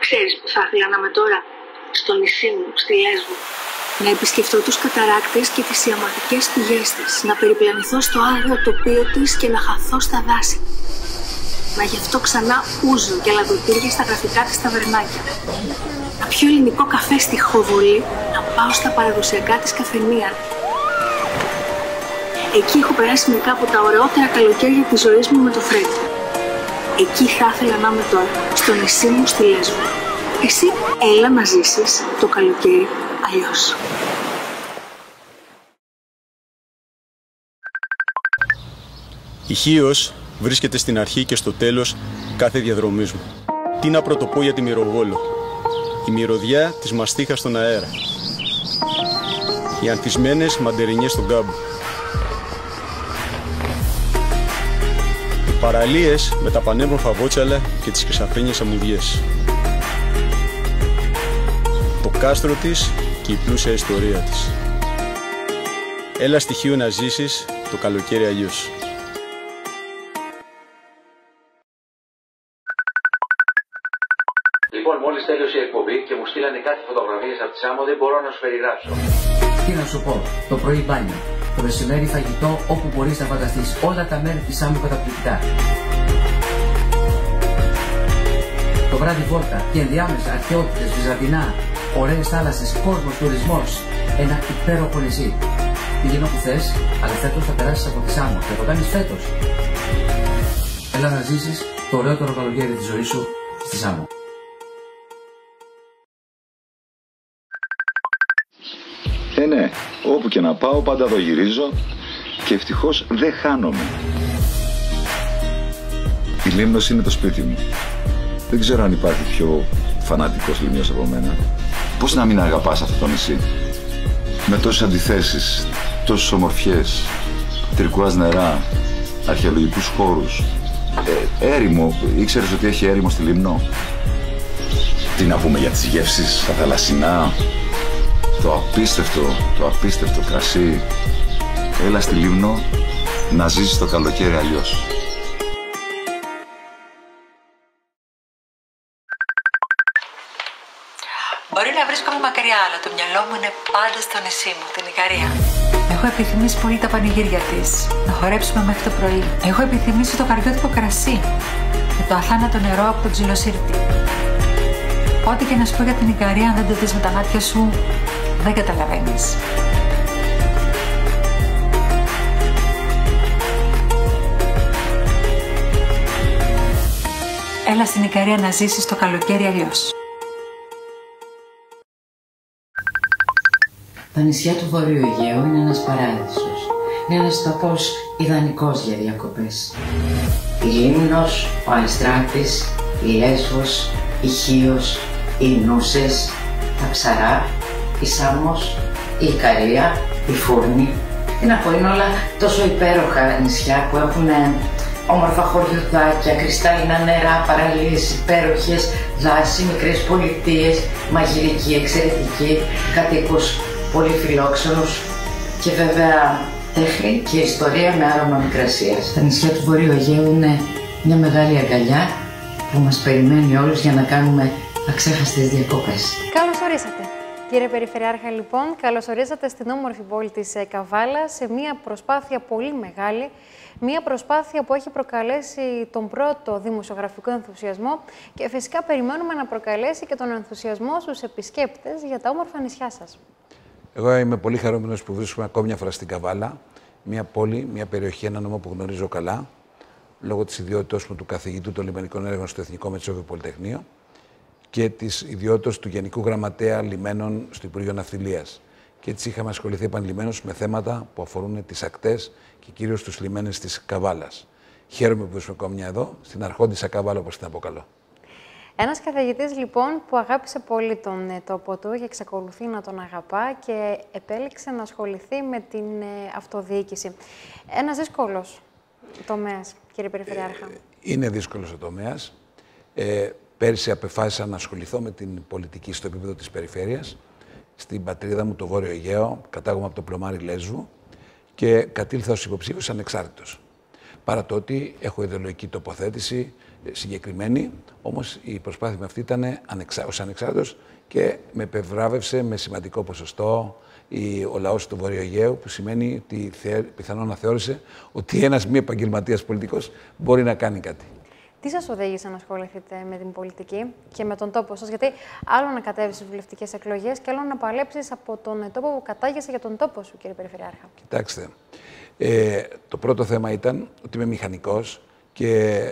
Ξέρεις που θα ήθελα να είμαι τώρα? Στο νησί μου, στη Λέσβο. Να επισκεφτώ τους καταράκτες και τις ιαματικές πηγές της. Να περιπλανηθώ στο άγριο τοπίο της και να χαθώ στα δάση. Να γευτώ ξανά ούζο και λαδωτήρια στα γραφικά της ταβερνάκια. Να πιω ελληνικό καφέ στη Χοβολή. Να πάω στα παραδοσιακά της καφενεία. Εκεί έχω περάσει μερικά από τα ωραιότερα καλοκαίρια της ζωής μου με το Φρέντι. Εκεί θα ήθελα να είμαι τώρα, στο νησί μου στη Λέσβο. Εσύ έλα να ζήσεις το καλοκαίρι αλλιώς. Η Χίος βρίσκεται στην αρχή και στο τέλος κάθε διαδρομής μου. Τι να πρωτοπώ για τη Μυρογόλο? Η μυρωδιά της μαστίχας στον αέρα. Οι ανθισμένες μαντερινιές στον κάμπο. Οι παραλίες με τα πανέμορφα βότσαλα και τις χρυσαφένιες αμμουδιές. Το κάστρο της και η πλούσια ιστορία της. Έλα στη Χίο να ζήσεις το καλοκαίρι αλλιώς. Λοιπόν, μόλις τέλειωσε η εκπομπή και μου στείλανε κάτι φωτογραφίες από τη Σάμο, δεν μπορώ να σου περιγράψω. Τι να σου πω, το πρωί μπάνιο, το μεσημέρι φαγητό όπου μπορείς να φανταστείς, όλα τα μέρη της Σάμο καταπληκτικά. Το βράδυ βόλτα και ενδιάμεσα αρχαιότητες, βυζαντινά, ωραίες θάλασσες, κόσμος, τουρισμός, ένα υπέροχο νησί. Πήγαινε όπου θες, αλλά φέτος θα περάσεις από τη Σάμο, θα το κάνεις φέτος. Έλα να ζήσεις το ωραιότερο καλοκαίρι της ζωής σου στη Σάμο. Ναι, όπου και να πάω πάντα το γυρίζω και ευτυχώς δεν χάνομαι. Η Λίμνος είναι το σπίτι μου. Δεν ξέρω αν υπάρχει πιο φανατικός Λιμνιός από μένα. Πώς να μην αγαπάς αυτό το νησί? Με τόσες αντιθέσεις, τόσες ομορφιές, τυρκουάζ νερά, αρχαιολογικούς χώρους. Έρημο, ήξερες ότι έχει έρημο στη Λίμνο? Τι να πούμε για τις γεύσεις, τα θαλασσινά, το απίστευτο κρασί. Έλα στη Λίμνο να ζήσεις το καλοκαίρι αλλιώς. Μπορεί να βρίσκομαι μακριά, αλλά το μυαλό μου είναι πάντα στο νησί μου, την Ικαρία. Έχω επιθυμήσει πολύ τα πανηγύρια της, να χορέψουμε μέχρι το πρωί. Έχω επιθυμήσει το καρδιότυπο κρασί και το αθάνατο νερό από τον Ξυλοσύρτη. Ό,τι και να σου πω για την Ικαρία, αν δεν το δεις με τα μάτια σου, δεν καταλαβαίνεις. Έλα στην Ικαρία να ζήσεις το καλοκαίρι αλλιώς. Τα νησιά του Βορείου Αιγαίου είναι ένας παράδεισος. Είναι ένας τόπος ιδανικός για διακοπές. Η Λίμνος, ο Αϊστράτης, η Λέσβος, η Χίος, οι Νούσες, τα Ψαρά, η Σάμος, η Ικαρία, η Φούρνη. Τι να πω, είναι όλα τόσο υπέροχα νησιά που έχουν όμορφα χωριουδάκια, κρυστάλλινα νερά, παραλίες υπέροχες, δάση, μικρές πολιτείες, μαγειρική, εξαιρετική, κατοίκους πολύ φιλόξενους και βέβαια τέχνη και ιστορία με άρωμα μικρασίας. Τα νησιά του Βορείου Αιγαίου είναι μια μεγάλη αγκαλιά που μας περιμένει όλους για να κάνουμε αξέχαστες διακοπές. Καλώς ορίσατε. Κύριε Περιφερειάρχα, λοιπόν, καλώς ορίσατε στην όμορφη πόλη της Καβάλα σε μια προσπάθεια πολύ μεγάλη, μια προσπάθεια που έχει προκαλέσει τον πρώτο δημοσιογραφικό ενθουσιασμό και φυσικά περιμένουμε να προκαλέσει και τον ενθουσιασμό στους επισκέπτες για τα όμορφα νησιά σας. Εγώ είμαι πολύ χαρούμενος που βρίσκομαι ακόμη μια φορά στην Καβάλα, μια πόλη, μια περιοχή, ένα νομό που γνωρίζω καλά, λόγω της ιδιότητας μου του καθηγητού των λιμενικών έργων στο Εθνικό Μετσόβιο Πολυτεχνείο και της ιδιότητας του Γενικού Γραμματέα Λιμένων στο Υπουργείο Ναυτιλίας. Και έτσι είχαμε ασχοληθεί επανειλημμένως με θέματα που αφορούν τις ακτές και κυρίως τους λιμένες της Καβάλας. Χαίρομαι που βρίσκομαι ακόμη μια εδώ, στην αρχόντισσα Καβάλα, όπως την αποκαλώ. Ένας καθηγητής, λοιπόν, που αγάπησε πολύ τον τόπο του και εξακολουθεί να τον αγαπά και επέλεξε να ασχοληθεί με την αυτοδιοίκηση. Ένας δύσκολος τομέας, κύριε Περιφερειάρχα. Είναι δύσκολος ο τομέας. Πέρσι απεφάσισα να ασχοληθώ με την πολιτική στο επίπεδο της περιφέρειας. Στην πατρίδα μου, το Βόρειο Αιγαίο, κατάγομαι από το πλωμάρι Λέσβου και κατήλθα ως υποψήφιος ανεξάρτητος. Παρά το ότι έχω ιδεολογική τοποθέτηση, συγκεκριμένη, όμως η προσπάθεια με αυτή ήταν ως ανεξάρτητος και με επευράβευσε με σημαντικό ποσοστό ο λαός του Βορείου Αιγαίου, που σημαίνει ότι πιθανόν να θεώρησε ότι ένας μη επαγγελματίας πολιτικός μπορεί να κάνει κάτι. Τι σας οδήγησε να ασχοληθείτε με την πολιτική και με τον τόπο σας, γιατί άλλο να κατέβεις στις βουλευτικές εκλογές και άλλο να παλέψεις από τον τόπο που κατάγεσαι για τον τόπο σου, κύριε Περιφερειάρχα? Κοιτάξτε, το πρώτο θέμα ήταν ότι είμαι μηχανικός και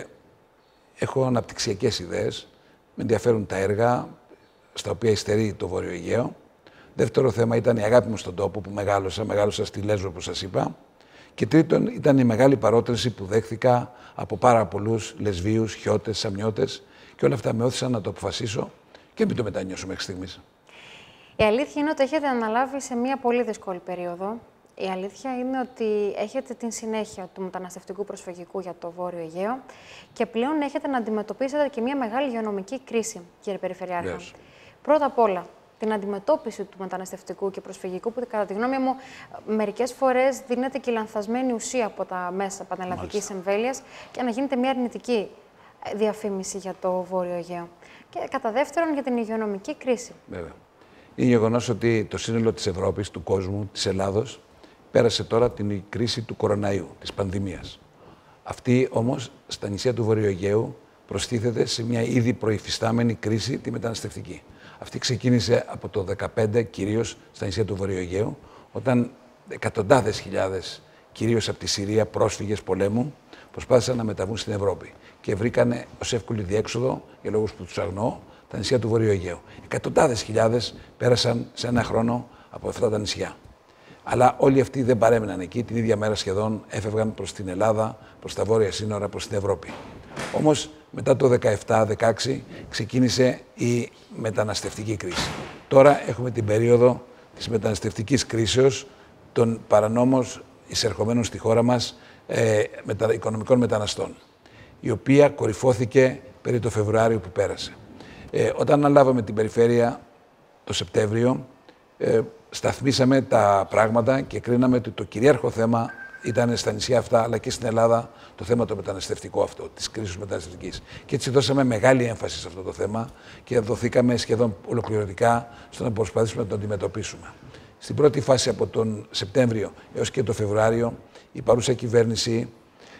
έχω αναπτυξιακές ιδέες, με ενδιαφέρουν τα έργα στα οποία υστερεί το Βόρειο Αιγαίο. Δεύτερο θέμα ήταν η αγάπη μου στον τόπο που μεγάλωσα στη Λέσβο, όπως σας είπα. Και τρίτον ήταν η μεγάλη παρότρινση που δέχθηκα από πάρα πολλούς Λεσβίους, Χιώτες, Σαμιώτες, και όλα αυτά με όθησαν να το αποφασίσω και μην το μετανιώσω μέχρι στιγμής. Η αλήθεια είναι ότι έχετε αναλάβει σε μια πολύ δύσκολη περίοδο. Η αλήθεια είναι ότι έχετε την συνέχεια του μεταναστευτικού προσφυγικού για το Βόρειο Αιγαίο και πλέον έχετε να αντιμετωπίσετε και μια μεγάλη υγειονομική κρίση, κύριε Περιφερειάρχα. Yes. Πρώτα απ' όλα, την αντιμετώπιση του μεταναστευτικού και προσφυγικού, που κατά τη γνώμη μου μερικές φορές δίνεται και λανθασμένη ουσία από τα μέσα πανελλαδικής εμβέλειας και να γίνεται μια αρνητική διαφήμιση για το Βόρειο Αιγαίο. Και κατά δεύτερον, για την υγειονομική κρίση. Βέβαια. Είναι γεγονός ότι το σύνολο της Ευρώπης, του κόσμου, της Ελλάδος, πέρασε τώρα την κρίση του κοροναϊού, της πανδημίας. Αυτή όμως στα νησιά του Βορείου Αιγαίου προστίθεται σε μια ήδη προϊφιστάμενη κρίση, τη μεταναστευτική. Αυτή ξεκίνησε από το 2015 κυρίως στα νησιά του Βορείου Αιγαίου, όταν εκατοντάδες χιλιάδες, κυρίως από τη Συρία, πρόσφυγες πολέμου, προσπάθησαν να μεταβούν στην Ευρώπη και βρήκανε ως εύκολη διέξοδο, για λόγους που τους αγνοώ, τα νησιά του Βορείου Αιγαίου. Εκατοντάδες χιλιάδες πέρασαν σε ένα χρόνο από αυτά τα νησιά. Αλλά όλοι αυτοί δεν παρέμειναν εκεί, την ίδια μέρα σχεδόν έφευγαν προς την Ελλάδα, προς τα βόρεια σύνορα, προς την Ευρώπη. Όμως μετά το 17-16 ξεκίνησε η μεταναστευτική κρίση. Τώρα έχουμε την περίοδο της μεταναστευτικής κρίσεως των παρανόμως εισερχομένων στη χώρα μας οικονομικών μεταναστών, η οποία κορυφώθηκε περί το Φεβρουάριο που πέρασε. Όταν αναλάβαμε την περιφέρεια το Σεπτέμβριο, σταθμίσαμε τα πράγματα και κρίναμε ότι το κυρίαρχο θέμα ήταν στα νησιά αυτά, αλλά και στην Ελλάδα, το θέμα το μεταναστευτικό αυτό, της κρίσης μεταναστευτικής. Και έτσι δώσαμε μεγάλη έμφαση σε αυτό το θέμα και δοθήκαμε σχεδόν ολοκληρωτικά στο να προσπαθήσουμε να το αντιμετωπίσουμε. Στην πρώτη φάση, από τον Σεπτέμβριο έως και τον Φεβρουάριο, η παρούσα κυβέρνηση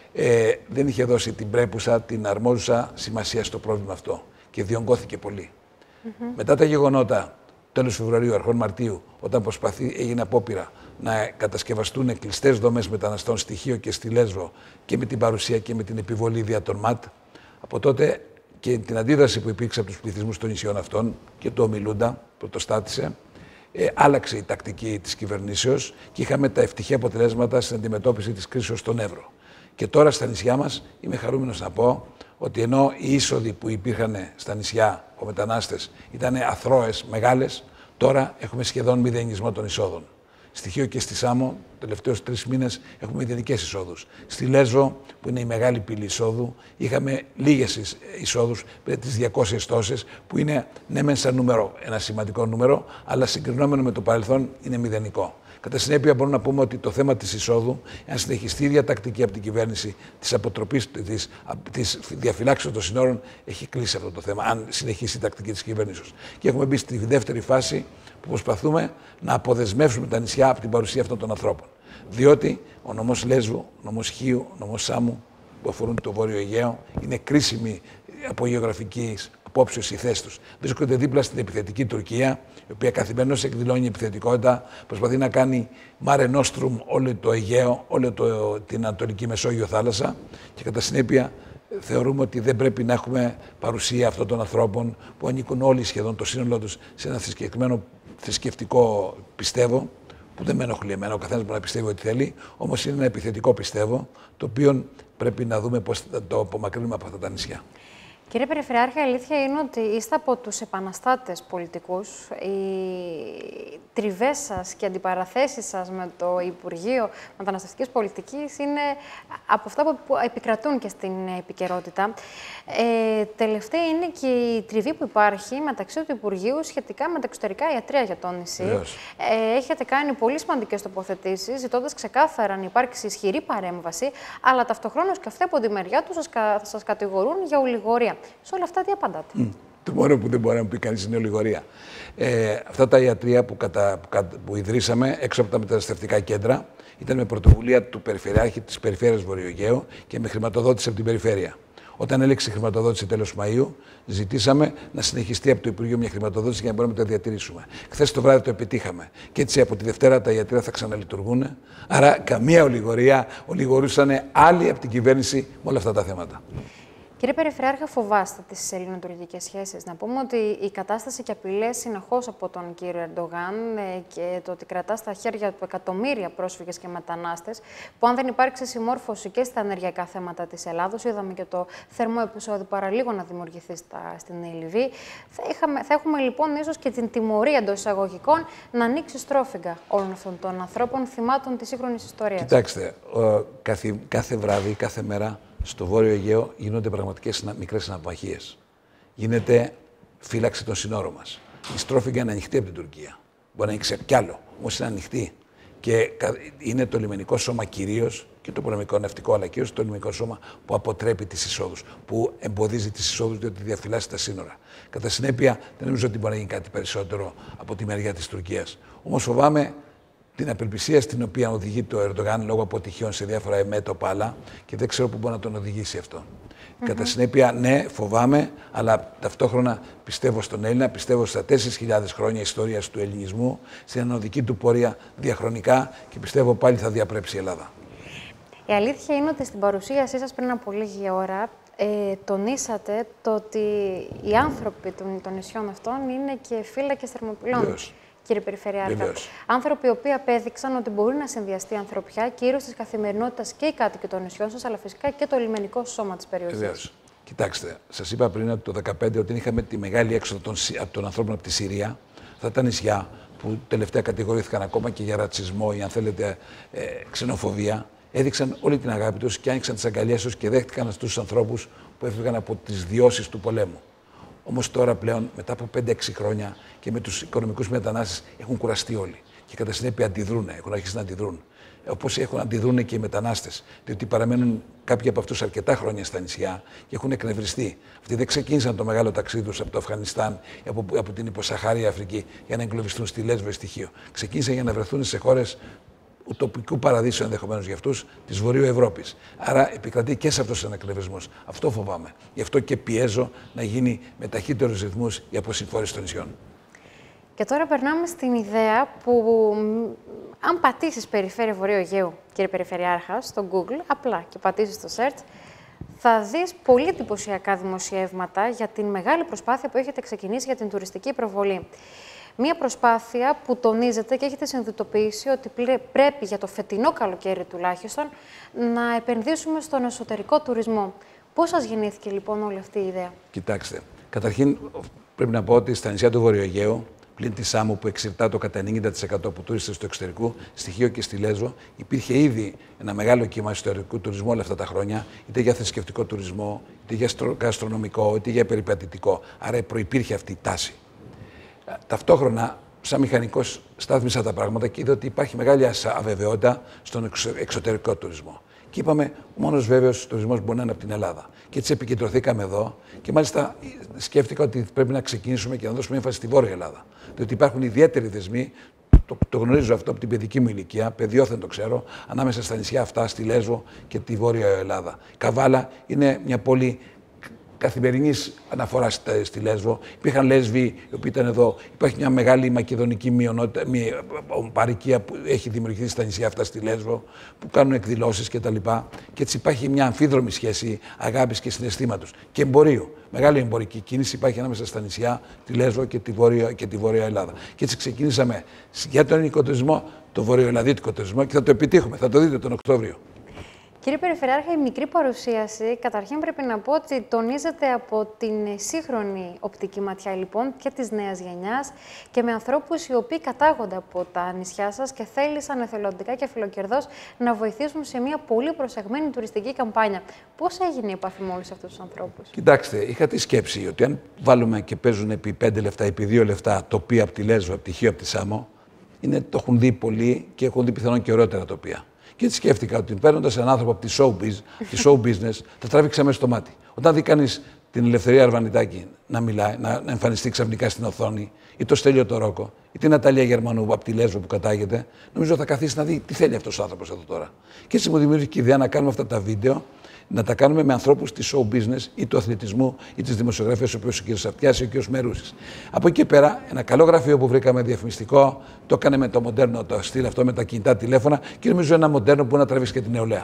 δεν είχε δώσει την πρέπουσα, την αρμόζουσα σημασία στο πρόβλημα αυτό και διονγκώθηκε πολύ. Μετά τα γεγονότα, τέλος Φεβρουαρίου, αρχών Μαρτίου, όταν έγινε απόπειρα να κατασκευαστούν κλειστές δομές μεταναστών στη Χίο και στη Λέσβο και με την παρουσία και με την επιβολή δια των ΜΑΤ, από τότε και την αντίδραση που υπήρξε από τους πληθυσμούς των νησιών αυτών και το ομιλούντα πρωτοστάτησε, άλλαξε η τακτική της κυβερνήσεως και είχαμε τα ευτυχή αποτελέσματα στην αντιμετώπιση της κρίσης στον Εύρο. Και τώρα στα νησιά μας είμαι χαρούμενος να πω ότι ενώ οι είσοδοι που υπήρχαν στα νησιά από μετανάστες ήταν αθρώες, μεγάλες, τώρα έχουμε σχεδόν μηδενισμό των εισόδων. Στη Χίο και στη Σάμο, τελευταίους 3 μήνες, έχουμε μηδενικές εισόδους. Στη Λέσβο, που είναι η μεγάλη πύλη εισόδου, είχαμε λίγες εισόδους, τις 200 τόσες, που είναι ναι μεν σαν νούμερο, ένα σημαντικό νούμερο, αλλά συγκρινόμενο με το παρελθόν είναι μηδενικό. Κατά συνέπεια, μπορούμε να πούμε ότι το θέμα της εισόδου, αν συνεχιστεί η ίδια τακτική από την κυβέρνηση της αποτροπής, της διαφυλάξεως των συνόρων, έχει κλείσει αυτό το θέμα, αν συνεχίσει η τακτική της κυβέρνησης. Και έχουμε μπει στη δεύτερη φάση που προσπαθούμε να αποδεσμεύσουμε τα νησιά από την παρουσία αυτών των ανθρώπων. Διότι ο νομός Λέσβου, ο νομός Χίου, ο νομός Σάμου, που αφορούν το Βόρειο Αιγαίο, είναι κρίσιμοι από γεωγραφικής απόψεως οι θέσεις τους. Βρίσκονται δίπλα στην επιθετική Τουρκία, η οποία καθημερινώς εκδηλώνει επιθετικότητα, προσπαθεί να κάνει Mare Nostrum όλο το Αιγαίο, όλη την Ανατολική Μεσόγειο θάλασσα και κατά συνέπεια θεωρούμε ότι δεν πρέπει να έχουμε παρουσία αυτών των ανθρώπων που ανήκουν όλοι σχεδόν το σύνολό τους σε ένα συγκεκριμένο θρησκευτικό πιστεύω, που δεν με ενοχλεί εμένα, ο καθένας μπορεί να πιστεύει ό,τι θέλει, όμως είναι ένα επιθετικό πιστεύω, το οποίο πρέπει να δούμε πώς θα το απομακρύνουμε από αυτά τα νησιά. Κύριε Περιφερειάρχη, η αλήθεια είναι ότι είστε από τους επαναστάτες πολιτικούς. Οι τριβές σας και αντιπαραθέσεις σας με το Υπουργείο Μεταναστευτικής Πολιτικής είναι από αυτά που επικρατούν και στην επικαιρότητα. Τελευταία είναι και η τριβή που υπάρχει μεταξύ του Υπουργείου σχετικά με τα εξωτερικά ιατρεία για το νησί. Έχετε κάνει πολύ σημαντικές τοποθετήσεις, ζητώντας ξεκάθαρα να υπάρξει ισχυρή παρέμβαση, αλλά ταυτοχρόνως και αυτοί από τη μεριά τους σας κατηγορούν για ολιγορία. Σε όλα αυτά τι απαντάτε? Το μόνο που δεν μπορεί να μου πει κανείς είναι ολιγορία. Αυτά τα ιατρεία που ιδρύσαμε έξω από τα μεταναστευτικά κέντρα ήταν με πρωτοβουλία του Περιφερειάρχη της Περιφέρειας Βορειογαίου και με χρηματοδότηση από την Περιφέρεια. Όταν έληξε η χρηματοδότηση τέλος Μαΐου, ζητήσαμε να συνεχιστεί από το Υπουργείο μια χρηματοδότηση για να μπορούμε να τα διατηρήσουμε. Χθες το βράδυ το επιτύχαμε. Και έτσι από τη Δευτέρα τα ιατρεία θα ξαναλειτουργούν. Άρα καμία ολιγορία. Ολιγορούσαν άλλοι από την κυβέρνηση με όλα αυτά τα θέματα. Κύριε Περιφερειάρχα, φοβάστε τις ελληνοτουρκικές σχέσεις? Να πούμε ότι η κατάσταση και απειλές συνεχώς από τον κύριο Ερντογάν και το ότι κρατά στα χέρια του εκατομμύρια πρόσφυγες και μετανάστες, που αν δεν υπάρξει συμμόρφωση και στα ενεργειακά θέματα της Ελλάδος, είδαμε και το θερμό επεισόδιο παραλίγο να δημιουργηθεί στην Λιβύη, θα έχουμε λοιπόν ίσως και την τιμωρία εντός εισαγωγικών να ανοίξει στρόφιγγα όλων αυτών των ανθρώπων θυμάτων της σύγχρονης ιστορίας. Κοιτάξτε, κάθε βράδυ, κάθε μέρα, στο Βόρειο Αιγαίο γίνονται πραγματικές μικρές συναπμαχίες. Γίνεται φύλαξη των συνόρων μας. Η στρόφιγγα είναι ανοιχτή από την Τουρκία. Μπορεί να ανοίξει κι άλλο, όμως είναι ανοιχτή. Και είναι το λιμενικό σώμα κυρίως και το πολεμικό ναυτικό, αλλά κυρίως το λιμενικό σώμα που αποτρέπει τις εισόδους, που εμποδίζει τις εισόδους διότι διαφυλάσσει τα σύνορα. Κατά συνέπεια, δεν νομίζω ότι μπορεί να γίνει κάτι περισσότερο από τη μεριά της Τουρκίας. Όμως φοβάμαι την απελπισία στην οποία οδηγεί το Ερντογάν λόγω αποτυχιών σε διάφορα μέτωπα άλλα και δεν ξέρω πού μπορεί να τον οδηγήσει αυτό. Κατά συνέπεια, ναι, φοβάμαι, αλλά ταυτόχρονα πιστεύω στον Έλληνα, πιστεύω στα 4.000 χρόνια ιστορίας του ελληνισμού, στην ανωδική του πορεία διαχρονικά και πιστεύω πάλι θα διαπρέψει η Ελλάδα. Η αλήθεια είναι ότι στην παρουσίασή σας πριν από λίγη ώρα τονίσατε το ότι οι άνθρωποι των νησιών αυτών είναι και φύλακες Θερμοπυλών. Κύριε Περιφερειάρχα, άνθρωποι οι οποίοι απέδειξαν ότι μπορεί να συνδυαστεί η ανθρωπιά και ήρωες της καθημερινότητας και οι κάτοικοι των νησιών σας, αλλά φυσικά και το λιμενικό σώμα της περιοχής. Βεβαίως. Κοιτάξτε, σας είπα πριν από το 2015 ότι είχαμε τη μεγάλη έξοδο των ανθρώπων από τη Συρία. Αυτά τα νησιά που τελευταία κατηγορήθηκαν ακόμα και για ρατσισμό ή αν θέλετε ξενοφοβία, έδειξαν όλη την αγάπη τους και άνοιξαν τις αγκαλιές τους και δέχτηκαν αυτούς τους ανθρώπους που έφυγαν από τις διώσεις του πολέμου. Όμως τώρα πλέον, μετά από 5-6 χρόνια και με τους οικονομικούς μετανάστες, έχουν κουραστεί όλοι. Και κατά συνέπεια αντιδρούν, έχουν αρχίσει να αντιδρούν. Όπως έχουν αντιδρούν και οι μετανάστες. Διότι παραμένουν κάποιοι από αυτούς αρκετά χρόνια στα νησιά και έχουν εκνευριστεί. Αυτοί δεν ξεκίνησαν το μεγάλο ταξίδι τους από το Αφγανιστάν ή από την υποσαχάρια Αφρική για να εγκλωβιστούν στη Λέσβο ή στη Χίο. Ξεκίνησαν για να βρεθούν σε χώρες ουτοπικού παραδείσου ενδεχομένως για αυτούς της Βορείου Ευρώπης. Άρα επικρατεί και σε αυτός ο ανακνευσμός. Αυτό φοβάμαι. Γι' αυτό και πιέζω να γίνει με ταχύτερους ρυθμούς η αποσυμφόρηση των νησιών. Και τώρα περνάμε στην ιδέα που, αν πατήσεις Περιφέρεια Βορείου Αιγαίου, κύριε Περιφερειάρχα, στο Google, απλά και πατήσεις το search, θα δεις πολύ εντυπωσιακά δημοσιεύματα για την μεγάλη προσπάθεια που έχετε ξεκινήσει για την τουριστική προβολή. Μία προσπάθεια που τονίζεται και έχετε συνειδητοποιήσει ότι πρέπει για το φετινό καλοκαίρι τουλάχιστον να επενδύσουμε στον εσωτερικό τουρισμό. Πώς σας γεννήθηκε λοιπόν όλη αυτή η ιδέα? Κοιτάξτε, καταρχήν πρέπει να πω ότι στα νησιά του Βορείου Αιγαίου, πλην τη Σάμου που εξαρτά το κατά 90% από τουρίστες του εξωτερικού, στη Χίο και στη Λέσβο, υπήρχε ήδη ένα μεγάλο κύμα εσωτερικού τουρισμού όλα αυτά τα χρόνια, είτε για θρησκευτικό τουρισμό, είτε για γαστρονομικό, είτε για περιπατητικό. Άρα προϋπήρχε αυτή η τάση. Ταυτόχρονα, σαν μηχανικός, στάθμισα τα πράγματα και είδα ότι υπάρχει μεγάλη αβεβαιότητα στον εξωτερικό τουρισμό. Και είπαμε, ο μόνος βέβαιος τουρισμός μπορεί να είναι από την Ελλάδα. Και έτσι επικεντρωθήκαμε εδώ και μάλιστα σκέφτηκα ότι πρέπει να ξεκινήσουμε και να δώσουμε έμφαση στη Βόρεια Ελλάδα. Διότι υπάρχουν ιδιαίτεροι δεσμοί, το γνωρίζω αυτό από την παιδική μου ηλικία, παιδιόθεν το ξέρω, ανάμεσα στα νησιά αυτά, στη Λέσβο και τη Βόρεια Ελλάδα. Καβάλα είναι μια πόλη καθημερινής αναφοράς στη Λέσβο. Υπήρχαν Λέσβοι οι οποίοι ήταν εδώ. Υπάρχει μια μεγάλη μακεδονική παροικία που έχει δημιουργηθεί στα νησιά αυτά στη Λέσβο, που κάνουν εκδηλώσεις κτλ. Και έτσι υπάρχει μια αμφίδρομη σχέση αγάπης και συναισθήματος. Και εμπορίου. Μεγάλη εμπορική κίνηση υπάρχει ανάμεσα στα νησιά, τη Λέσβο και τη Βόρεια Ελλάδα. Και έτσι ξεκινήσαμε για τον ελληνικό τουρισμό, τον βορειοελλαδίτικο τουρισμό και θα το επιτύχουμε. Θα το δείτε τον Οκτώβριο. Κύριε Περιφερειάρχα, η μικρή παρουσίαση, καταρχήν πρέπει να πω ότι τονίζεται από την σύγχρονη οπτική ματιά λοιπόν και της νέας γενιάς και με ανθρώπους οι οποίοι κατάγονται από τα νησιά σας και θέλησαν εθελοντικά και φιλοκερδώς να βοηθήσουν σε μια πολύ προσεγμένη τουριστική καμπάνια. Πώς έγινε η επαφή με όλους αυτούς τους ανθρώπους? Κοιτάξτε, είχα τη σκέψη ότι αν βάλουμε και παίζουν επί 5 λεπτά, επί 2 λεπτά τοπία από τη Λέσβο, από τη Χίο, από τη Σάμο, το έχουν δει πολλοί και έχουν δει πιθανόν και ωραιότερα τοπία. Και έτσι σκέφτηκα ότι παίρνοντας έναν άνθρωπο από τη show business, θα τράβηξε μέσα στο μάτι. Όταν δει κανείς την Ελευθερία Αρβανιτάκη να μιλάει, να εμφανιστεί ξαφνικά στην οθόνη, ή το Στέλιο το Ρόκο, ή την Ναταλία Γερμανού από τη Λέσβο που κατάγεται, νομίζω θα καθίσει να δει τι θέλει αυτός ο άνθρωπος εδώ τώρα. Και έτσι μου δημιουργήθηκε η ιδέα να κάνουμε αυτά τα βίντεο, να τα κάνουμε με ανθρώπους της show business ή του αθλητισμού ή της δημοσιογραφίας, όπως ο κ. Σαρτιάς ή ο κ. Μερούσης. Από εκεί και πέρα, ένα καλό γραφείο που βρήκαμε διαφημιστικό, το έκανε με το μοντέρνο το στυλ αυτό με τα κινητά τηλέφωνα και νομίζω ένα μοντέρνο που να τραβήσει και την νεολαία.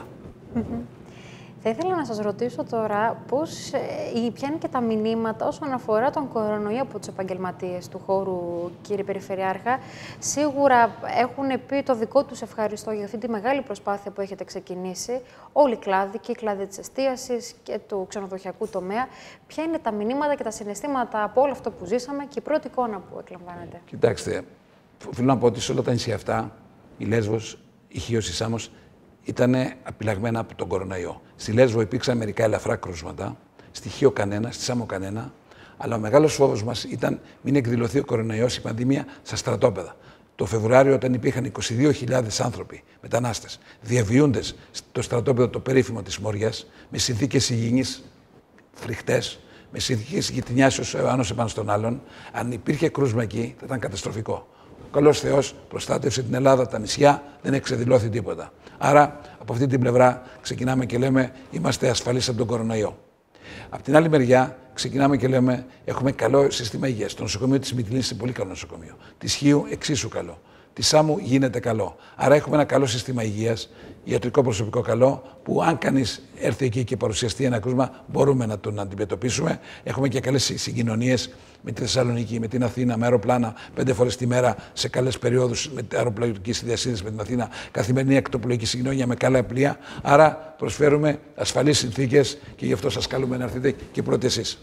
Θα ήθελα να σας ρωτήσω τώρα ποια είναι και τα μηνύματα όσον αφορά τον κορονοϊό από τους επαγγελματίες του χώρου, κύριε Περιφερειάρχα. Σίγουρα έχουν πει το δικό τους ευχαριστώ για αυτή τη μεγάλη προσπάθεια που έχετε ξεκινήσει. Όλοι οι κλάδοι, και οι κλάδοι της εστίασης και του ξενοδοχειακού τομέα. Ποια είναι τα μηνύματα και τα συναισθήματα από όλο αυτό που ζήσαμε και η πρώτη εικόνα που εκλαμβάνετε? Κοιτάξτε, οφείλω να πω ότι σε όλα τα νησιά αυτά, η Λέσβος, η Χίος, η Σάμος, ήταν απειλαγμένα από τον κορονοϊό. Στη Λέσβο υπήρξαν μερικά ελαφρά κρούσματα, στη Χίο κανένα, στη Σάμο κανένα, αλλά ο μεγάλος φόβος μας ήταν μην εκδηλωθεί ο κορονοϊός, η πανδημία, στα στρατόπεδα. Το Φεβρουάριο, όταν υπήρχαν 22.000 άνθρωποι, μετανάστες, διαβιούντες στο στρατόπεδο το περίφημο της Μόριας, με συνθήκες υγιεινής φρικτές, με συνθήκες γειτονιάσεως ο ένας επάνω στον άλλον, αν υπήρχε κρούσμα εκεί, θα ήταν καταστροφικό. Ο καλός Θεός προστάτευσε την Ελλάδα, τα νησιά, δεν εξεδηλώθη τίποτα. Άρα, από αυτή την πλευρά ξεκινάμε και λέμε είμαστε ασφαλείς από τον κορονοϊό. Από την άλλη μεριά, ξεκινάμε και λέμε έχουμε καλό σύστημα υγείας. Το νοσοκομείο της Μυτιλήνης είναι πολύ καλό νοσοκομείο. Της Χίου εξίσου καλό. Τη Σάμου γίνεται καλό. Άρα έχουμε ένα καλό σύστημα υγείας, ιατρικό προσωπικό καλό, που αν κανείς έρθει εκεί και παρουσιαστεί ένα κρούσμα, μπορούμε να τον αντιμετωπίσουμε. Έχουμε και καλές συγκοινωνίες με τη Θεσσαλονίκη, με την Αθήνα, με αεροπλάνα 5 φορές τη μέρα, σε καλές περιόδους με αεροπλοϊκή διασύνδεση με την Αθήνα, καθημερινή ακτοπλοϊκή συγκοινωνία με καλά πλοία. Άρα προσφέρουμε ασφαλείς συνθήκες και γι' αυτό σας καλούμε να έρθετε και πρώτοι εσείς.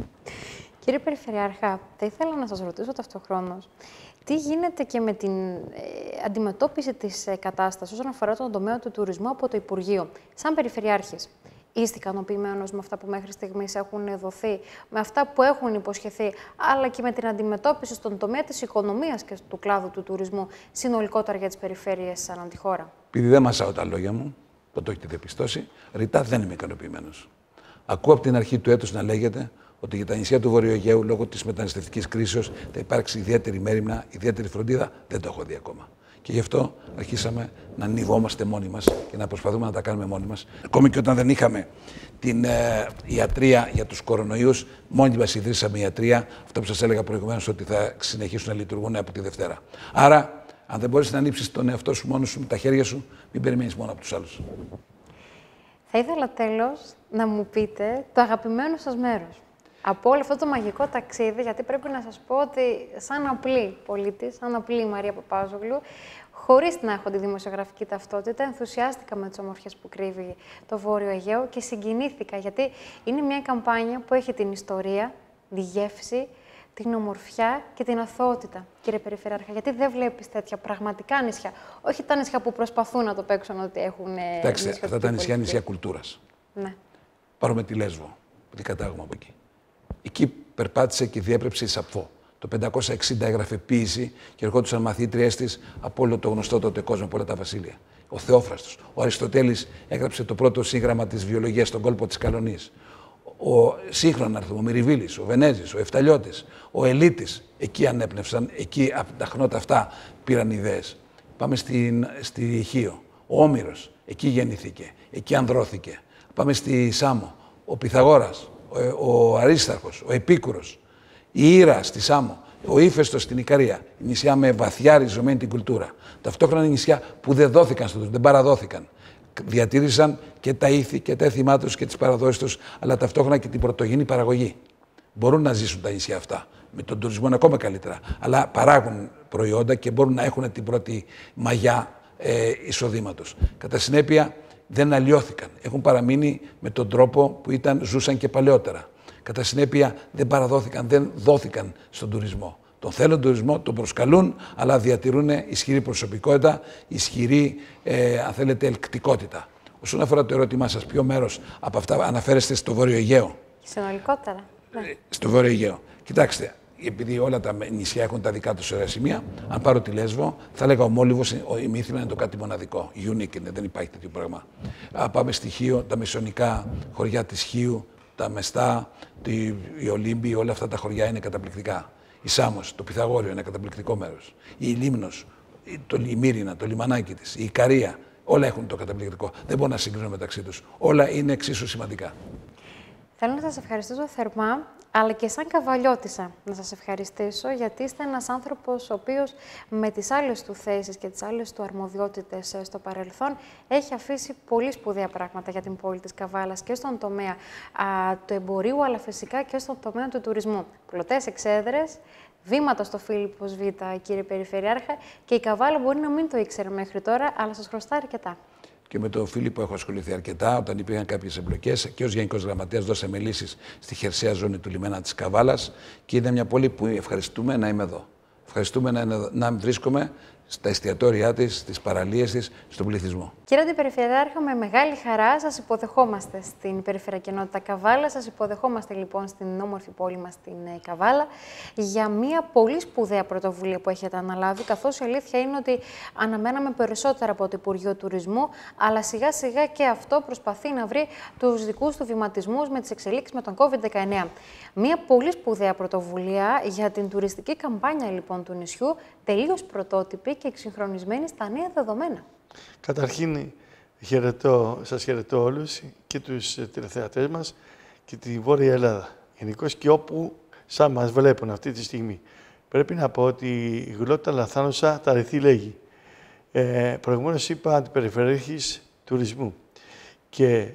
Κύριε Περιφερειάρχα, θα ήθελα να σας ρωτήσω ταυτοχρόνως τι γίνεται και με την αντιμετώπιση της κατάστασης όσον αφορά τον τομέα του τουρισμού από το Υπουργείο. Σαν Περιφερειάρχης, είστε ικανοποιημένος με αυτά που μέχρι στιγμής έχουν δοθεί, με αυτά που έχουν υποσχεθεί, αλλά και με την αντιμετώπιση στον τομέα της οικονομίας και του κλάδου του τουρισμού συνολικότερα για τις περιφέρειες ανά τη χώρα? Επειδή δεν μασάω τα λόγια μου, το έχετε διαπιστώσει, ρητά δεν είμαι ικανοποιημένος. Ακούω από την αρχή του έτους να λέγεται ότι για τα νησιά του Βορείου Αιγαίου, λόγω της μεταναστευτικής κρίσεως, θα υπάρξει ιδιαίτερη μέριμνα, ιδιαίτερη φροντίδα. Δεν το έχω δει ακόμα. Και γι' αυτό αρχίσαμε να ανοιγόμαστε μόνοι μας και να προσπαθούμε να τα κάνουμε μόνοι μας. Ακόμη και όταν δεν είχαμε την ιατρεία για τους κορονοϊούς, μόνοι μας ιδρύσαμε ιατρεία. Αυτό που σας έλεγα προηγουμένως, ότι θα συνεχίσουν να λειτουργούν από τη Δευτέρα. Άρα, αν δεν μπορείς να ανοίξεις τον εαυτό σου μόνος σου με τα χέρια σου, μην περιμένεις μόνο από τους άλλους. Θα ήθελα τέλος να μου πείτε το αγαπημένο σας μέρος από όλο αυτό το μαγικό ταξίδι, γιατί πρέπει να σας πω ότι σαν απλή πολίτης, σαν απλή Μαρία Παπάζογλου, χωρίς να έχω τη δημοσιογραφική ταυτότητα, ενθουσιάστηκα με τις ομορφιές που κρύβει το Βόρειο Αιγαίο και συγκινήθηκα, γιατί είναι μια καμπάνια που έχει την ιστορία, τη γεύση, την ομορφιά και την αθωότητα, κύριε Περιφερειάρχα. Γιατί δεν βλέπεις τέτοια πραγματικά νησιά? Όχι τα νησιά που προσπαθούν να το παίξουν ότι έχουν. Εντάξει, αυτά τα νησιά είναι νησιά κουλτούρας. Ναι. Πάρουμε τη Λέσβο, που την κατάγουμε από εκεί. Εκεί περπάτησε και διέπρεψε η Σαπφό. Το 560 έγραφε ποίηση και ερχόντουσαν μαθήτριές της από όλο το γνωστό τότε κόσμο, από όλα τα βασίλεια. Ο Θεόφραστος. Ο Αριστοτέλης έγραψε το πρώτο σύγγραμμα της βιολογίας στον κόλπο της Καλονής. Ο σύγχρονα αριθμό, ο Μυριβίλης, ο Βενέζης, ο Εφταλιώτης, ο Ελίτης, εκεί ανέπνευσαν, εκεί από τα χνότα αυτά πήραν ιδέες. Πάμε στη Χίο. Ο Όμηρος, εκεί γεννήθηκε, εκεί ανδρώθηκε. Πάμε στη Σάμο. Ο Πυθαγόρας, ο Αρίσταρχος, ο Επίκουρος, η Ήρα στη Σάμο, ο Ήφαιστος στην Ικαρία. Νησιά με βαθιά ριζωμένη την κουλτούρα. Ταυτόχρονα νησιά που δεν δόθηκαν στον δεν παραδόθηκαν. Διατήρησαν και τα ήθη και τα έθιμά τους και τις παραδόσεις τους, αλλά ταυτόχρονα και την πρωτογενή παραγωγή. Μπορούν να ζήσουν τα νησιά αυτά. Με τον τουρισμό είναι ακόμα καλύτερα. Αλλά παράγουν προϊόντα και μπορούν να έχουν την πρώτη μαγιά εισοδήματος. Κατά συνέπεια, δεν αλλοιώθηκαν. Έχουν παραμείνει με τον τρόπο που ζούσαν και παλαιότερα. Κατά συνέπεια δεν παραδόθηκαν, δεν δόθηκαν στον τουρισμό. Τον θέλουν τουρισμό, τον προσκαλούν, αλλά διατηρούν ισχυρή προσωπικότητα, ισχυρή, αν θέλετε, ελκτικότητα. Όσον αφορά το ερώτημά σας, ποιο μέρος από αυτά αναφέρεστε στο Βόρειο Αιγαίο? Συνολικότερα. Ναι. Στο Βόρειο Αιγαίο. Κοιτάξτε, επειδή όλα τα νησιά έχουν τα δικά τους ωραία σημεία, αν πάρω τη Λέσβο, θα λέγα ο Μόλιβος, η Μύθινα είναι το κάτι μοναδικό. Unique είναι, δεν υπάρχει τέτοιο πράγμα. Πάμε στη Χίο, τα μεσονικά χωριά της Χίου, τα Μεστά, η Ολύμπη, όλα αυτά τα χωριά είναι καταπληκτικά. Η Σάμος, το Πυθαγόριο είναι καταπληκτικό μέρος. Η Λίμνος, η Μύρινα, το λιμανάκι της, η Ικαρία, όλα έχουν το καταπληκτικό. Δεν μπορώ να συγκρίνω μεταξύ τους. Όλα είναι εξίσου σημαντικά. Θέλω να σας ευχαριστήσω θερμά, αλλά και σαν καβαλιώτισσα να σας ευχαριστήσω, γιατί είστε ένας άνθρωπος ο οποίος με τις άλλες του θέσεις και τις άλλες του αρμοδιότητες στο παρελθόν έχει αφήσει πολύ σπουδαία πράγματα για την πόλη της Καβάλας και στον τομέα του εμπορίου, αλλά φυσικά και στον τομέα του τουρισμού. Πλωτές εξέδρες, βήματα στο Φίλιππος Β, κύριε Περιφερειάρχα, και η Καβάλα μπορεί να μην το ήξερε μέχρι τώρα, αλλά σας χρωστά αρκετά. Και με τον Φίλιππο έχω ασχοληθεί αρκετά. Όταν υπήρχαν κάποιες εμπλοκές και ως Γενικός Γραμματέας δώσαμε λύσεις στη χερσαία ζώνη του λιμένα της Καβάλας και είναι μια πόλη που ευχαριστούμε να είμαι εδώ. Ευχαριστούμε να βρίσκομαι στα εστιατόρια της, στις παραλίες της, στον πληθυσμό. Κύριε Αντιπεριφερειάρχα, με μεγάλη χαρά σας υποδεχόμαστε στην Περιφερειακή Ενότητα Καβάλα. Σας υποδεχόμαστε λοιπόν στην όμορφη πόλη μας, την Καβάλα, για μια πολύ σπουδαία πρωτοβουλία που έχετε αναλάβει, καθώς η αλήθεια είναι ότι αναμέναμε περισσότερα από το Υπουργείο Τουρισμού, αλλά σιγά σιγά και αυτό προσπαθεί να βρει τους δικούς του βηματισμούς με τις εξελίξεις με τον COVID-19. Μια πολύ σπουδαία πρωτοβουλία για την τουριστική καμπάνια λοιπόν του νησιού, τελείως πρωτότυπη και εξυγχρονισμένη στα νέα δεδομένα. Καταρχήν, σας χαιρετώ όλους και τους τηλεθεατές μας και τη Βόρεια Ελλάδα. Γενικώς και όπου σαν μας βλέπουν αυτή τη στιγμή. Πρέπει να πω ότι η γλώσσα λαθάνωσα τα ρηθή λέγει. Προηγουμένως είπα αντιπεριφερειάρχης τουρισμού και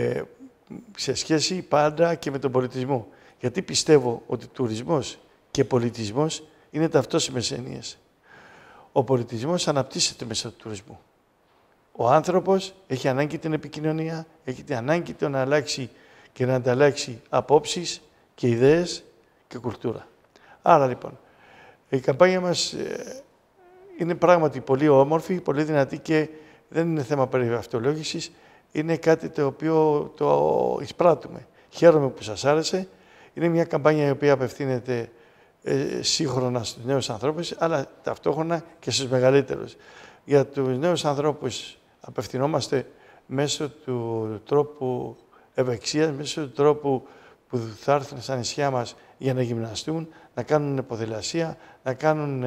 σε σχέση πάντα και με τον πολιτισμό. Γιατί πιστεύω ότι τουρισμός και πολιτισμός είναι ταυτόσιμες έννοιες. Ο πολιτισμός αναπτύσσεται μέσα του τουρισμού. Ο άνθρωπος έχει ανάγκη την επικοινωνία, έχει την ανάγκη το να αλλάξει και να ανταλλάξει απόψεις και ιδέες και κουλτούρα. Άρα λοιπόν, η καμπάνια μας είναι πράγματι πολύ όμορφη, πολύ δυνατή και δεν είναι θέμα περί αυτολόγησης, είναι κάτι το οποίο το εισπράττουμε. Χαίρομαι που σας άρεσε. Είναι μια καμπάνια η οποία απευθύνεται σύγχρονα στους νέους ανθρώπους, αλλά ταυτόχρονα και στους μεγαλύτερους. Για τους νέους ανθρώπους απευθυνόμαστε μέσω του τρόπου ευεξίας, μέσω του τρόπου που θα έρθουν στα νησιά μας για να γυμναστούν, να κάνουν ποδηλασία, να κάνουν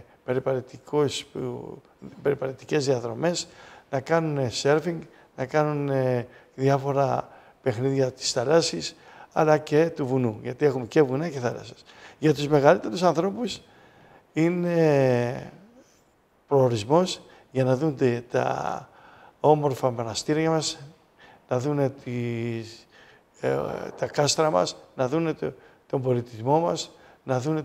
περιπατητικές διαδρομές, να κάνουν surfing, να κάνουν διάφορα παιχνίδια της θαλάσσης, αλλά και του βουνού, γιατί έχουμε και βουνά και θάλασσες. Για τους μεγαλύτερους ανθρώπους είναι προορισμός για να δουν τα όμορφα μοναστήρια μας, να δουν τα κάστρα μας, να δουν τον πολιτισμό μας, να δουν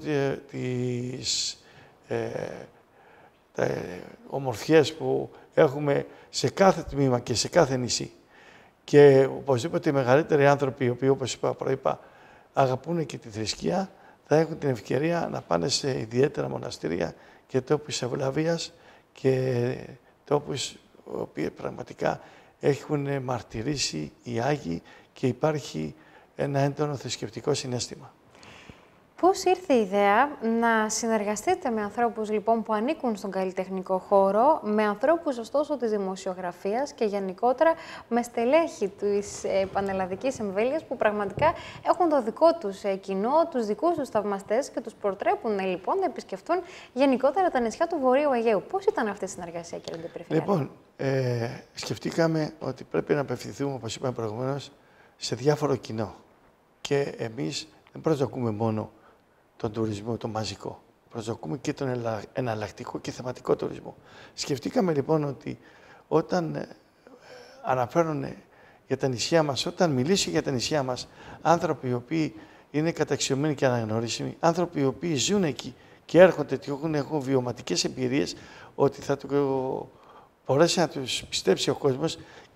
τα ομορφιές που έχουμε σε κάθε τμήμα και σε κάθε νησί. Και οπωσδήποτε οι μεγαλύτεροι άνθρωποι, οι οποίοι όπως προείπα αγαπούν και τη θρησκεία, θα έχουν την ευκαιρία να πάνε σε ιδιαίτερα μοναστήρια και τόπους ευλαβίας και τόπους οποίοι πραγματικά έχουν μαρτυρήσει οι Άγιοι και υπάρχει ένα έντονο θρησκευτικό συναίσθημα. Πώς ήρθε η ιδέα να συνεργαστείτε με ανθρώπους λοιπόν που ανήκουν στον καλλιτεχνικό χώρο, με ανθρώπους ωστόσο της δημοσιογραφίας και γενικότερα με στελέχη της πανελλαδικής εμβέλειας που πραγματικά έχουν το δικό τους κοινό, τους δικούς τους θαυμαστές και τους προτρέπουν λοιπόν να επισκεφτούν γενικότερα τα νησιά του Βορείου Αιγαίου. Πώς ήταν αυτή η συνεργασία, κύριε Αντιπεριφερειάρχα? Λοιπόν, σκεφτήκαμε ότι πρέπει να απευθυνθούμε, όπως είπαμε προηγουμένως, σε διάφορο κοινό. Και εμείς δεν προσδοκούμε μόνο τον τουρισμό, τον μαζικό. Προσδοκούμε και τον εναλλακτικό και θεματικό τουρισμό. Σκεφτήκαμε λοιπόν ότι όταν αναφέρουν για τα νησιά μας, όταν μιλήσει για τα νησιά μας, άνθρωποι οι οποίοι είναι καταξιωμένοι και αναγνωρίσιμοι, άνθρωποι οι οποίοι ζουν εκεί και έρχονται και έχουν βιωματικές εμπειρίες, ότι θα μπορέσει να τους πιστέψει ο κόσμος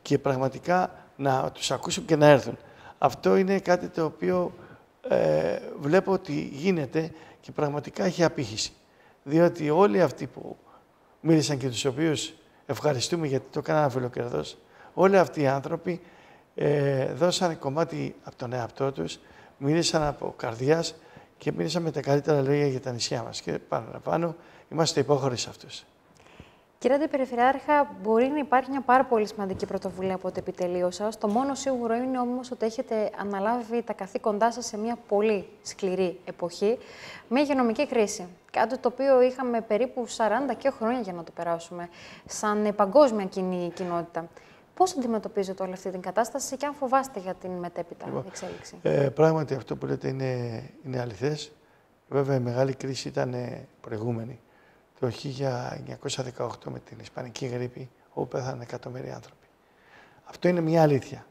και πραγματικά να τους ακούσουν και να έρθουν. Αυτό είναι κάτι το οποίο βλέπω ότι γίνεται και πραγματικά έχει απήχηση. Διότι όλοι αυτοί που μίλησαν και τους οποίους ευχαριστούμε γιατί το κάνανε φιλοκερδός, όλοι αυτοί οι άνθρωποι δώσαν κομμάτι από τον εαυτό τους, μίλησαν από καρδιάς και μίλησαν με τα καλύτερα λόγια για τα νησιά μας. Και πάνω είμαστε υπόχωροι σε αυτούς. Κύριε Αντιπεριφερειάρχα, μπορεί να υπάρχει μια πάρα πολύ σημαντική πρωτοβουλία από το επιτελείο σας. Το μόνο σίγουρο είναι όμως ότι έχετε αναλάβει τα καθήκοντά σας σε μια πολύ σκληρή εποχή, με υγειονομική κρίση. Κάτι το οποίο είχαμε περίπου 40 και χρόνια για να το περάσουμε, σαν παγκόσμια κοινότητα. Πώς αντιμετωπίζετε όλη αυτή την κατάσταση και αν φοβάστε για την μετέπειτα εξέλιξη? Πράγματι αυτό που λέτε είναι αληθές. Βέβαια η μεγάλη κρίση ήταν προηγούμενη. Το 1918 με την Ισπανική γρίπη, όπου πέθαναν εκατομμύρια άνθρωποι. Αυτό είναι μια αλήθεια.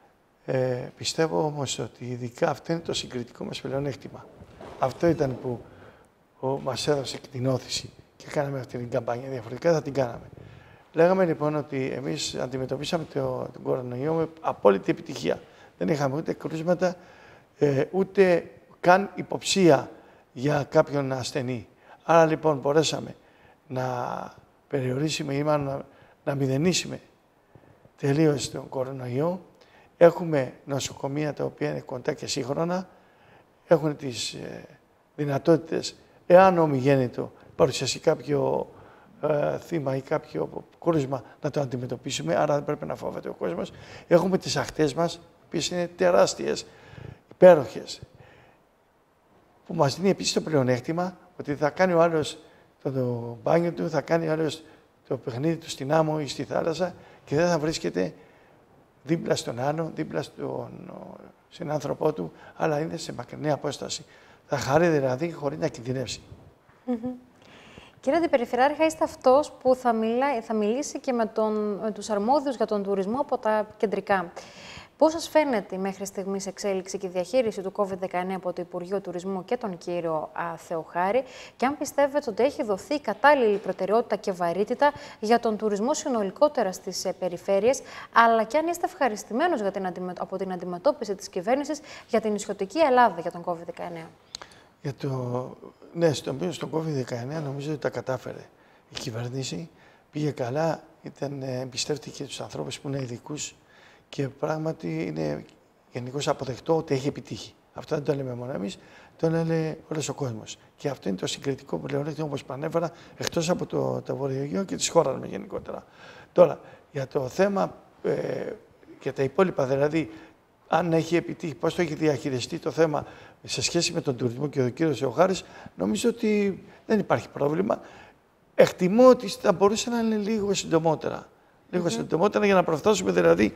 Πιστεύω όμως ότι ειδικά αυτό είναι το συγκριτικό μας πλεονέκτημα. Αυτό ήταν που μας έδωσε την όθηση και κάναμε αυτή την καμπάνια. Διαφορετικά θα την κάναμε. Λέγαμε λοιπόν ότι εμείς αντιμετωπίσαμε τον κορονοϊό με απόλυτη επιτυχία. Δεν είχαμε ούτε κρούσματα, ούτε καν υποψία για κάποιον ασθενή. Άρα λοιπόν μπορέσαμε να περιορίσουμε ή μάλλον να μηδενίσουμε τελείως τον κορονοϊό. Έχουμε νοσοκομεία τα οποία είναι κοντά και σύγχρονα, έχουν τις δυνατότητες, εάν ομιγέννητο παρουσιάσει κάποιο θύμα ή κάποιο κρούσμα, να το αντιμετωπίσουμε, άρα δεν πρέπει να φοβάται ο κόσμος. Έχουμε τις ακτές μας, οι οποίες είναι τεράστιες, υπέροχες, που μας δίνει επίσης το πλεονέκτημα ότι θα κάνει ο άλλος το μπάνιο του, θα κάνει ο άλλος το παιχνίδι του στην άμμο ή στη θάλασσα και δεν θα βρίσκεται δίπλα στον άλλο, δίπλα στον συνάνθρωπό του, αλλά είναι σε μακρινή απόσταση. Θα χαρεί δηλαδή χωρίς να κινδυνεύσει. Κύριε Αντιπεριφερειάρχα, είστε αυτός που θα μιλήσει και με τους αρμόδιους για τον τουρισμό από τα κεντρικά. Πώς σας φαίνεται η μέχρι στιγμής εξέλιξη και η διαχείριση του COVID-19 από το Υπουργείο Τουρισμού και τον κύριο Θεοχάρη και αν πιστεύετε ότι έχει δοθεί κατάλληλη προτεραιότητα και βαρύτητα για τον τουρισμό συνολικότερα στις περιφέρειες, αλλά και αν είστε ευχαριστημένος από την αντιμετώπιση της κυβέρνησης για την νησιωτική Ελλάδα για τον COVID-19. Ναι, στον COVID-19 νομίζω ότι τα κατάφερε. Η κυβέρνηση πήγε καλά, εμπιστεύτηκε τους ανθρώπους που είναι ειδικούς και πράγματι είναι γενικώς αποδεκτό ότι έχει επιτύχει. Αυτό δεν το λέμε μόνο εμείς, το λένε όλος ο κόσμος. Και αυτό είναι το συγκριτικό πλεονέκτημα, όπως πανέφερα, εκτός από το Βορειογείο και της χώρας μας γενικότερα. Τώρα, για το θέμα, για τα υπόλοιπα, δηλαδή, αν έχει επιτύχει, πώς το έχει διαχειριστεί το θέμα σε σχέση με τον τουρισμό και ο κύριος Θεοχάρης, νομίζω ότι δεν υπάρχει πρόβλημα. Εκτιμώ ότι θα μπορούσε να είναι λίγο συντομότερα. Λίγο συντομότερα για να προφτάσουμε δηλαδή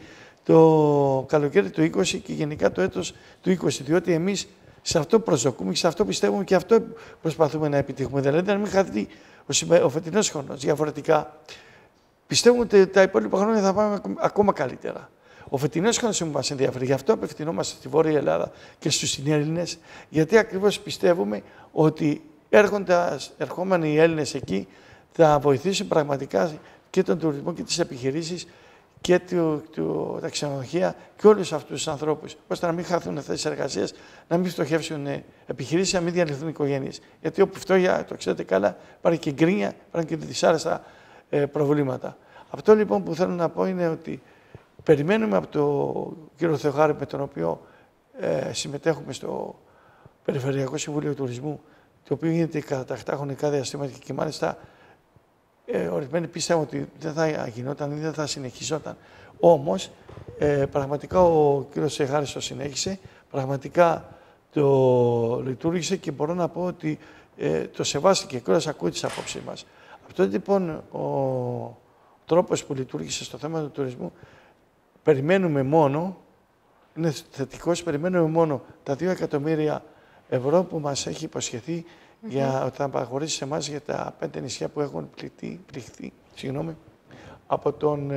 το καλοκαίρι του 20 και γενικά το έτος του 20, διότι εμείς σε αυτό προσδοκούμε και σε αυτό πιστεύουμε και αυτό προσπαθούμε να επιτύχουμε. Δηλαδή να μην χαθεί ο φετινός χρόνος. Διαφορετικά πιστεύουμε ότι τα υπόλοιπα χρόνια θα πάμε ακόμα καλύτερα. Ο φετινός χρόνος μας ενδιαφέρει, γι' αυτό απευθυνόμαστε στη Βόρεια Ελλάδα και στους συνέλληνες, γιατί ακριβώς πιστεύουμε ότι ερχόμενοι οι Έλληνες εκεί θα βοηθήσουν πραγματικά και τον τουρισμό και τις επιχειρήσεις και τα ξενοδοχεία και όλους αυτούς τους ανθρώπους, ώστε να μην χαθούν θέσεις εργασίας, να μην φτωχεύσουν επιχειρήσεις, να μην διαλυθούν οικογένειες. Γιατί όπου φτώχεια, το ξέρετε καλά, υπάρχει και γκρίνια, υπάρχουν και δυσάρεστα προβλήματα. Αυτό λοιπόν που θέλω να πω είναι ότι περιμένουμε από τον κύριο Θεοχάρη, με τον οποίο συμμετέχουμε στο Περιφερειακό Συμβούλιο Τουρισμού, το οποίο γίνεται κατά τακτά χρονικά διαστήματα και μάλιστα ορισμένοι πιστεύουν ότι δεν θα γινόταν ή δεν θα συνεχιζόταν. Όμως, πραγματικά ο κύριος Θεοχάρης το συνέχισε, πραγματικά το λειτουργήσε και μπορώ να πω ότι το σεβάστηκε και όλες ακούει τις απόψεις μας. Αυτό λοιπόν ο τρόπος που λειτουργήσε στο θέμα του τουρισμού, περιμένουμε μόνο, είναι θετικός, περιμένουμε μόνο τα 2 εκατομμύρια ευρώ που μας έχει υποσχεθεί για ότι θα παραχωρήσει σε εμάς για τα 5 νησιά που έχουν πληχθεί από τον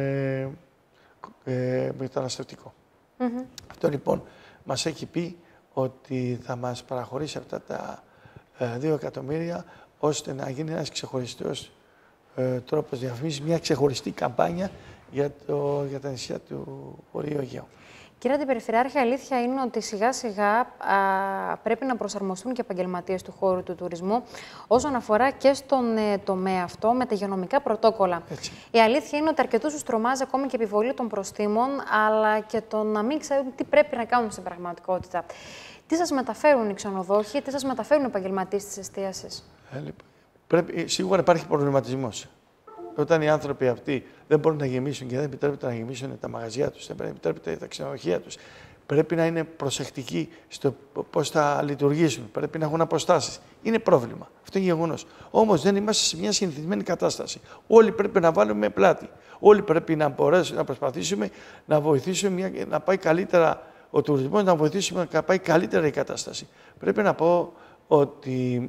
μεταναστευτικό. Αυτό λοιπόν μας έχει πει ότι θα μας παραχωρήσει αυτά τα 2 εκατομμύρια ώστε να γίνει ένας ξεχωριστός τρόπος διαφήμισης, μια ξεχωριστή καμπάνια για τα νησιά του Βορείου Αιγαίου. Κύριε Αντιπεριφερειάρχη, αλήθεια είναι ότι σιγά-σιγά πρέπει να προσαρμοστούν και επαγγελματίες του χώρου του τουρισμού όσον αφορά και στον τομέα αυτό με τα υγειονομικά πρωτόκολλα. Έτσι. Η αλήθεια είναι ότι αρκετούς τους τρομάζει ακόμη και επιβολή των προστίμων, αλλά και το να μην ξέρουν τι πρέπει να κάνουν στην πραγματικότητα. Τι σας μεταφέρουν οι ξενοδόχοι, τι σας μεταφέρουν οι επαγγελματίες της εστίασης? Σίγουρα υπάρχει προβληματισμός. Όταν οι άνθρωποι αυτοί δεν μπορούν να γεμίσουν και δεν επιτρέπεται να γεμίσουν τα μαγαζιά τους, δεν επιτρέπεται τα ξενοδοχεία τους, πρέπει να είναι προσεκτικοί στο πώς θα λειτουργήσουν. Πρέπει να έχουν αποστάσεις. Είναι πρόβλημα. Αυτό είναι γεγονός. Όμως δεν είμαστε σε μια συνηθισμένη κατάσταση. Όλοι πρέπει να βάλουμε πλάτη. Όλοι πρέπει να μπορέσουμε να προσπαθήσουμε να βοηθήσουμε να πάει καλύτερα ο τουρισμός, να βοηθήσουμε να πάει καλύτερα η κατάσταση. Πρέπει να πω ότι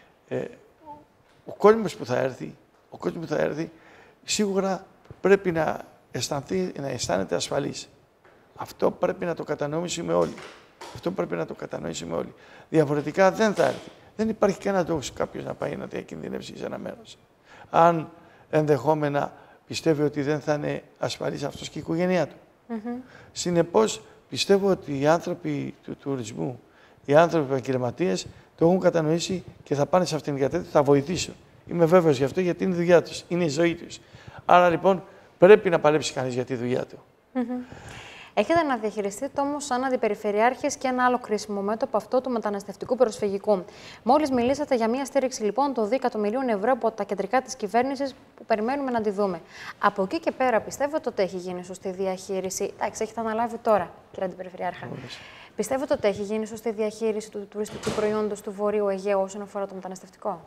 ο κόσμος που θα έρθει, σίγουρα πρέπει να αισθάνεται ασφαλής. Αυτό πρέπει να το κατανοήσουμε όλοι. Διαφορετικά δεν θα έρθει. Δεν υπάρχει κανένα λόγος κάποιος να πάει να διακινδυνεύσει σε ένα μέρος. Αν ενδεχόμενα πιστεύει ότι δεν θα είναι ασφαλής αυτός και η οικογένειά του. Συνεπώς, πιστεύω ότι οι άνθρωποι του τουρισμού, οι άνθρωποι επαγγελματίες, το έχουν κατανοήσει και θα πάνε σε αυτήν την κατεύθυνση, θα βοηθήσουν. Είμαι βέβαιος γι' αυτό, γιατί είναι η δουλειά τους, είναι η ζωή τους. Άρα λοιπόν πρέπει να παλέψει κανείς για τη δουλειά του. Έχετε να διαχειριστείτε όμως σαν Αντιπεριφερειάρχης και ένα άλλο κρίσιμο μέτωπο, αυτό του μεταναστευτικού προσφυγικού. Μόλις μιλήσατε για μια στήριξη λοιπόν των 2 εκατομμυρίων ευρώ από τα κεντρικά της κυβέρνησης που περιμένουμε να τη δούμε. Από εκεί και πέρα πιστεύετε ότι έχει γίνει σωστή διαχείριση? Εντάξει, έχετε αναλάβει τώρα, κύριε Αντιπεριφερειάρχα. Πιστεύετε ότι έχει γίνει σωστή διαχείριση του τουριστικού προϊόντος του Βορείου Αιγαίου όσον αφορά το μεταναστευτικό?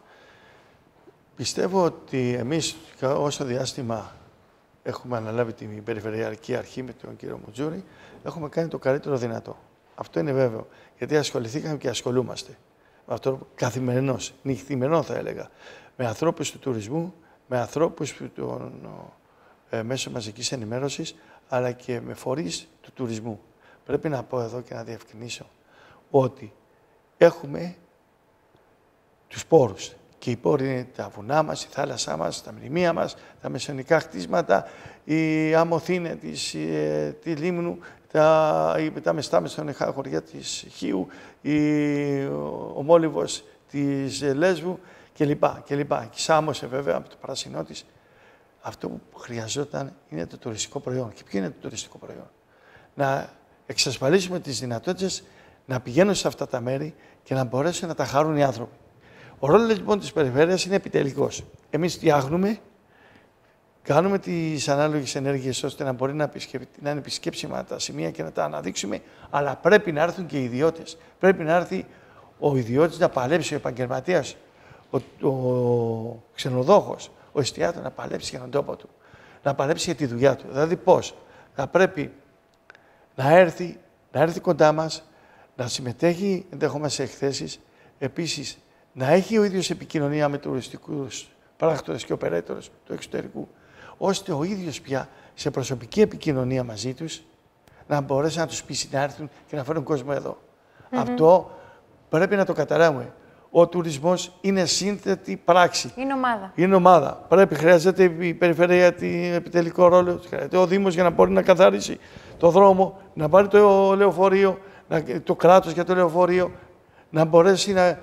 Πιστεύω ότι εμείς όσο διάστημα έχουμε αναλάβει την Περιφερειακή Αρχή με τον κύριο Μουτζούρη, έχουμε κάνει το καλύτερο δυνατό. Αυτό είναι βέβαιο, γιατί ασχοληθήκαμε και ασχολούμαστε. Με αυτό καθημερινώς, νυχθημερινό θα έλεγα, με ανθρώπους του τουρισμού, με ανθρώπους των μέσων μαζικής ενημέρωσης, αλλά και με φορείς του τουρισμού. Πρέπει να πω εδώ και να διευκρινίσω ότι έχουμε τους πόρους. Και οι πόροι είναι τα βουνά μας, η θάλασσά μας, τα μνημεία μας, τα μεσαιωνικά χτίσματα, η αμοθήνε τη Λίμνου, τα μεστά μεσαιωνικά χωριά της Χίου, ο μόλιβος της Λέσβου κλπ. Και Σάμοσε βέβαια από το πράσινό της. Αυτό που χρειαζόταν είναι το τουριστικό προϊόν. Και ποιο είναι το τουριστικό προϊόν? Να εξασφαλίσουμε τις δυνατότητες να πηγαίνουν σε αυτά τα μέρη και να μπορέσουν να τα χαρούν οι άνθρωποι. Ο ρόλος λοιπόν της περιφέρειας είναι επιτελικός. Εμείς φτιάχνουμε, κάνουμε τις ανάλογες ενέργειες ώστε να μπορεί να είναι επισκέψιμα τα σημεία και να τα αναδείξουμε, αλλά πρέπει να έρθουν και οι ιδιώτες. Πρέπει να έρθει ο ιδιώτης να παλέψει, ο επαγγελματίας, ο ξενοδόχος, ο εστιατόρ να παλέψει για τον τόπο του, να παλέψει για τη δουλειά του. Δηλαδή πώς? Θα πρέπει να έρθει κοντά μας, να συμμετέχει ενδεχόμενα σε εκθέσεις, επίσης να έχει ο ίδιος επικοινωνία με τουριστικούς πράκτορες και οπερέτορες του εξωτερικού, ώστε ο ίδιος πια σε προσωπική επικοινωνία μαζί τους να μπορέσει να τους πείσει να έρθουν και να φέρουν κόσμο εδώ. Αυτό πρέπει να το καταλάβουμε. Ο τουρισμός είναι σύνθετη πράξη. Είναι ομάδα. Χρειάζεται η περιφέρεια επιτελικό ρόλο, χρειάζεται ο Δήμος για να μπορεί να καθαρίσει το δρόμο, να πάρει το λεωφορείο, το κράτος για το λεωφορείο, να μπορέσει να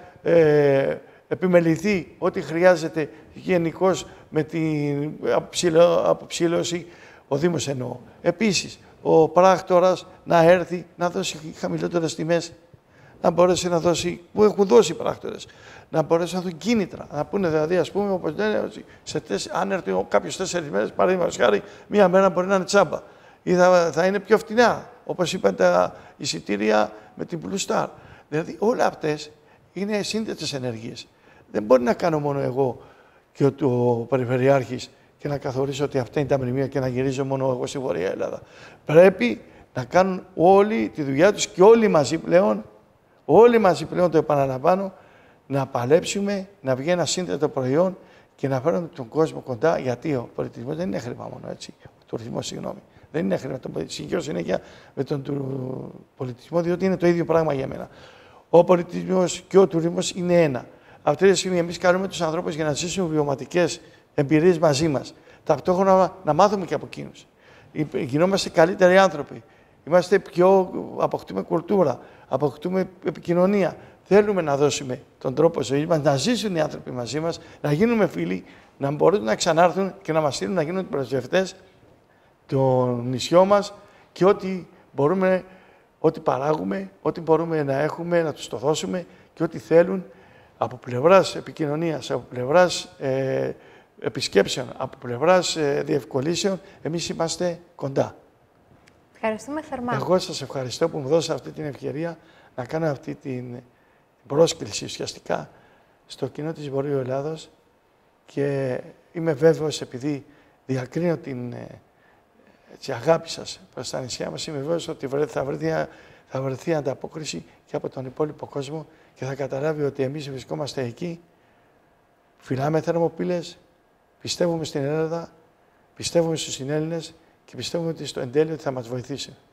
επιμεληθεί ό,τι χρειάζεται γενικώς με την αποψήλωση, ο Δήμος εννοώ. Επίσης, ο πράκτορας να έρθει να δώσει χαμηλότερες τιμές, να μπορέσει να δώσει, που έχουν δώσει οι πράκτορες, να μπορέσει να δουν κίνητρα. Να πούνε δηλαδή, ας πούμε, όπως λένε, αν έρθει κάποιος 4 μέρες, παραδείγματος χάρη, μία μέρα μπορεί να είναι τσάμπα. Ή θα είναι πιο φτηνά, όπως είπαν τα εισιτήρια με την Blue Star. Δηλαδή, όλα αυτές είναι σύνδετες ενέργειες. Δεν μπορεί να κάνω μόνο εγώ και ο Περιφερειάρχης και να καθορίσω ότι αυτά είναι τα μνημεία και να γυρίζω μόνο εγώ στη Βορεια Ελλάδα. Πρέπει να κάνουν όλοι τη δουλειά τους και όλοι μαζί πλέον, το επαναλαμβάνω, να παλέψουμε, να βγει ένα σύνθετο προϊόν και να φέρουμε τον κόσμο κοντά, γιατί ο πολιτισμός δεν είναι χρήμα μόνο, έτσι. Ο τουρισμός, συγγνώμη. Δεν είναι χρήμα. Το συγχαίρω συνέχεια με τον πολιτισμό, διότι είναι το ίδιο πράγμα για μένα. Ο πολιτισμός και ο τουρισμός είναι ένα. Αυτή τη στιγμή εμείς καλούμε τους ανθρώπους για να ζήσουν βιωματικές εμπειρίες μαζί μας. ταυτόχρονα να μάθουμε και από εκείνους. Γινόμαστε καλύτεροι άνθρωποι. Αποκτούμε κουλτούρα, αποκτούμε επικοινωνία. Θέλουμε να δώσουμε τον τρόπο ζωής μας, να ζήσουν οι άνθρωποι μαζί μας, να γίνουμε φίλοι, να μπορούν να ξανάρθουν και να μας στείλουν να γίνουν πρεσβευτές το νησιό μας και ό,τι παράγουμε, ό,τι μπορούμε να έχουμε, να τους το δώσουμε και ό,τι θέλουν από πλευράς επικοινωνίας, από πλευράς επισκέψεων, από πλευράς διευκολύσεων, εμείς είμαστε κοντά. Ευχαριστούμε θερμά. Εγώ σας ευχαριστώ που μου δώσατε αυτή την ευκαιρία να κάνω αυτή την πρόσκληση ουσιαστικά στο κοινό της Βορείου Ελλάδος και είμαι βέβαιος, επειδή διακρίνω την αγάπη σας προς τα νησιά μας, είμαι βέβαιος ότι θα βρεθεί ανταπόκριση και από τον υπόλοιπο κόσμο και θα καταλάβει ότι εμείς βρισκόμαστε εκεί, φυλάμε θερμοπύλες, πιστεύουμε στην Ελλάδα, πιστεύουμε στους συνέλληνες και πιστεύουμε ότι στο εν τέλει θα μας βοηθήσει.